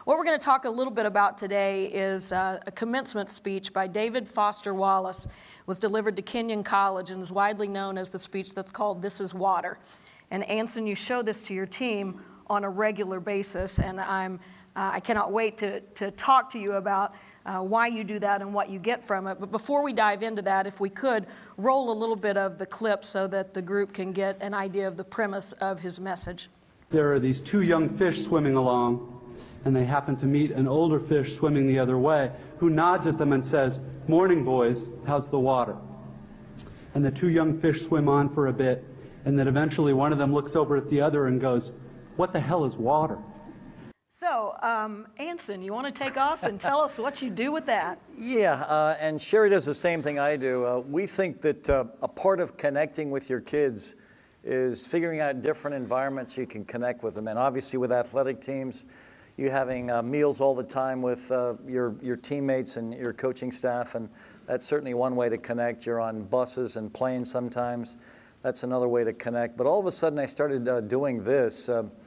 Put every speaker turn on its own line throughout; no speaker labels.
What we're going to talk a little bit about today is a commencement speech by David Foster Wallace. It was delivered to Kenyon College and is widely known as the speech that's called "This is Water." And Anson, you show this to your team on a regular basis, and I cannot wait to talk to you about why you do that and what you get from it. But before we dive into that, if we could roll a little bit of the clip so that the group can get an idea of the premise of his message.
There are these two young fish swimming along, and they happen to meet an older fish swimming the other way, who nods at them and says, "Morning, boys, how's the water?" And the two young fish swim on for a bit, and then eventually one of them looks over at the other and goes, "What the hell is water?"
So, Anson, you want to take off and tell us what you do with that?
Yeah, and Sherry does the same thing I do. We think that a part of connecting with your kids is figuring out different environments you can connect with them. And obviously with athletic teams, you having meals all the time with your teammates and your coaching staff, and that's certainly one way to connect. You're on buses and planes sometimes. That's another way to connect. But all of a sudden I started doing this.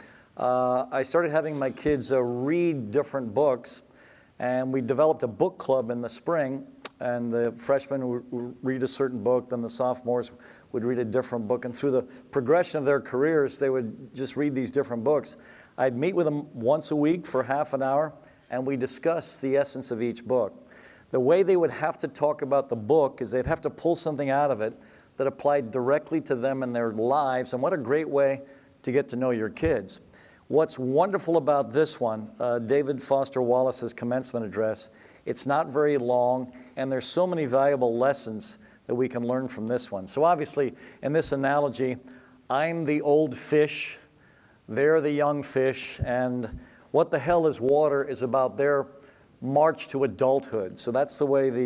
I started having my kids read different books, and we developed a book club in the spring, and the freshmen would read a certain book, then the sophomores would read a different book, and through the progression of their careers, they would just read these different books. I'd meet with them once a week for half an hour, and we discussed the essence of each book. The way they would have to talk about the book is they'd have to pull something out of it that applied directly to them and their lives, and what a great way to get to know your kids. What's wonderful about this one, David Foster Wallace's commencement address, it's not very long, and there's so many valuable lessons that we can learn from this one. So obviously, in this analogy, I'm the old fish, they're the young fish, and what the hell is water is about their march to adulthood. So that's the way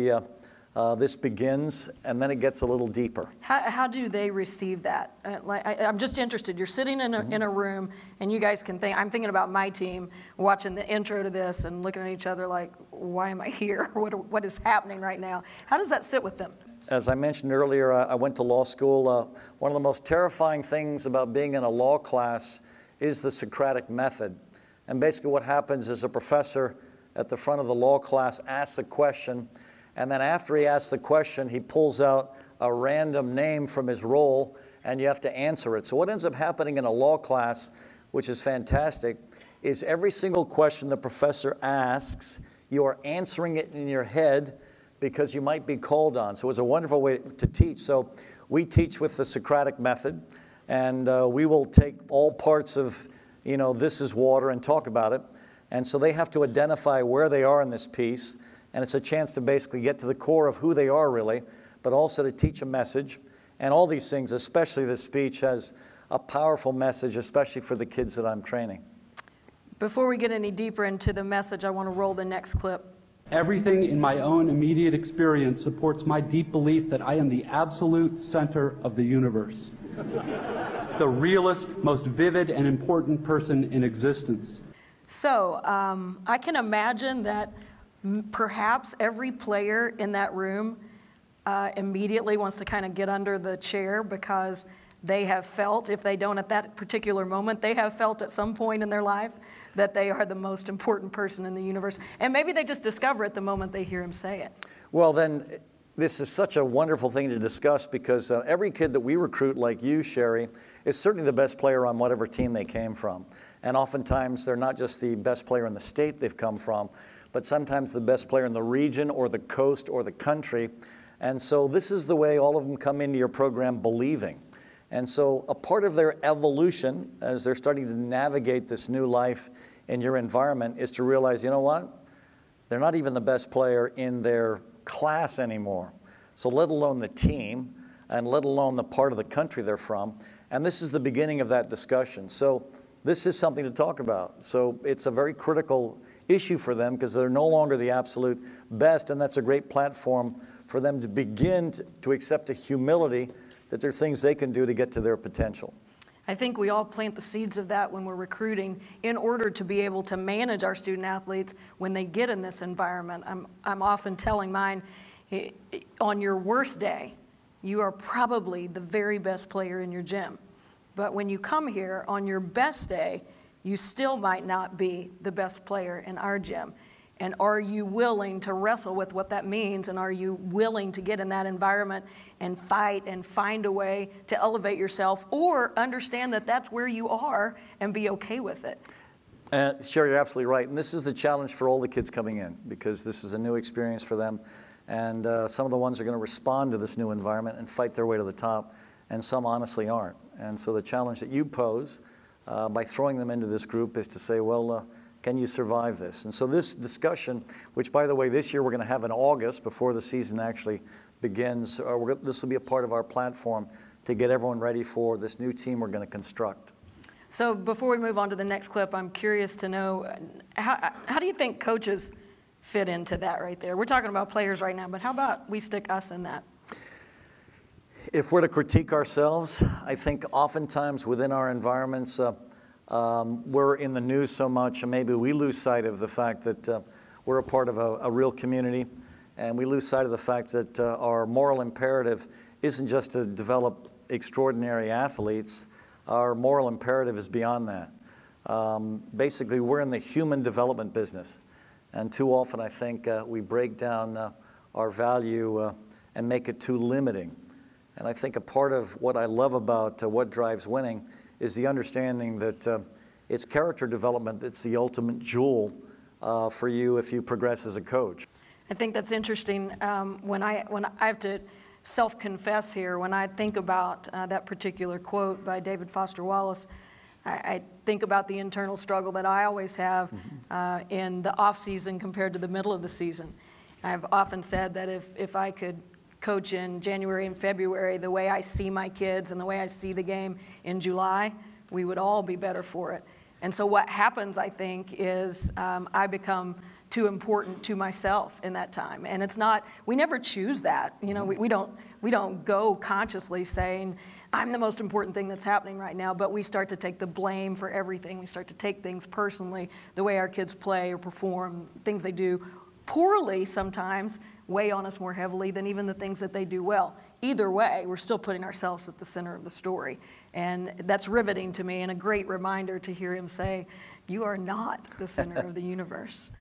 this begins, and then it gets a little deeper.
How do they receive that? I'm just interested. You're sitting in a room, and you guys can think. I'm thinking about my team watching the intro to this and looking at each other like, why am I here? What is happening right now? How does that sit with them?
As I mentioned earlier, I went to law school. One of the most terrifying things about being in a law class is the Socratic method. And basically what happens is a professor at the front of the law class asks a question, and then after he asks the question, he pulls out a random name from his roll, and you have to answer it. So what ends up happening in a law class, which is fantastic, is every single question the professor asks, you are answering it in your head because you might be called on. So it's a wonderful way to teach. So we teach with the Socratic method, and we will take all parts of, this is water and talk about it. And so they have to identify where they are in this piece. And it's a chance to basically get to the core of who they are really, but also to teach a message. And all these things, especially this speech, has a powerful message, especially for the kids that I'm training.
Before we get any deeper into the message, I want to roll the next clip.
Everything in my own immediate experience supports my deep belief that I am the absolute center of the universe. The realest, most vivid, and important person in existence.
So I can imagine that perhaps every player in that room immediately wants to kind of get under the chair because they have felt, if they don't at that particular moment, they have felt at some point in their life that they are the most important person in the universe. And maybe they just discover it the moment they hear him say it.
Well, then, this is such a wonderful thing to discuss because every kid that we recruit, like you, Sherry, is certainly the best player on whatever team they came from. And oftentimes, they're not just the best player in the state they've come from, but sometimes the best player in the region or the coast or the country. And so this is the way all of them come into your program believing. And so a part of their evolution as they're starting to navigate this new life in your environment is to realize, you know what? They're not even the best player in their class anymore. So let alone the team and let alone the part of the country they're from. And this is the beginning of that discussion. So this is something to talk about. So it's a very critical issue for them because they're no longer the absolute best, and that's a great platform for them to begin to accept a humility that there are things they can do to get to their potential.
I think we all plant the seeds of that when we're recruiting in order to be able to manage our student athletes when they get in this environment. I'm often telling mine, on your worst day, you are probably the very best player in your gym. But when you come here on your best day, you still might not be the best player in our gym. And are you willing to wrestle with what that means? And are you willing to get in that environment and fight and find a way to elevate yourself, or understand that that's where you are and be okay with it?
Sherry, you're absolutely right. And this is the challenge for all the kids coming in, because this is a new experience for them. And some of the ones are going to respond to this new environment and fight their way to the top, and some honestly aren't. And so the challenge that you pose by throwing them into this group is to say, well, can you survive this? And so this discussion, which, by the way, this year we're going to have in August before the season actually begins, this will be a part of our platform to get everyone ready for this new team we're going to construct.
So before we move on to the next clip, I'm curious to know, how do you think coaches fit into that right there? We're talking about players right now, but how about we stick us in that?
If we're to critique ourselves, I think oftentimes within our environments, we're in the news so much, and maybe we lose sight of the fact that we're a part of a real community, and we lose sight of the fact that our moral imperative isn't just to develop extraordinary athletes. Our moral imperative is beyond that. Basically, we're in the human development business, and too often I think we break down our value and make it too limiting. And I think a part of what I love about what drives winning is the understanding that it's character development that's the ultimate jewel for you if you progress as a coach.
I think that's interesting. When I have to self-confess here, when I think about that particular quote by David Foster Wallace, I think about the internal struggle that I always have in the off-season compared to the middle of the season. I've often said that if I could coach in January and February the way I see my kids and the way I see the game in July, we would all be better for it. And so what happens, I think, is I become too important to myself in that time. And it's not, we never choose that. You know, we don't go consciously saying, I'm the most important thing that's happening right now, but we start to take the blame for everything. We start to take things personally, the way our kids play or perform, things they do poorly sometimes weigh on us more heavily than even the things that they do well. Either way, we're still putting ourselves at the center of the story. And that's riveting to me, and a great reminder to hear him say, you are not the center of the universe.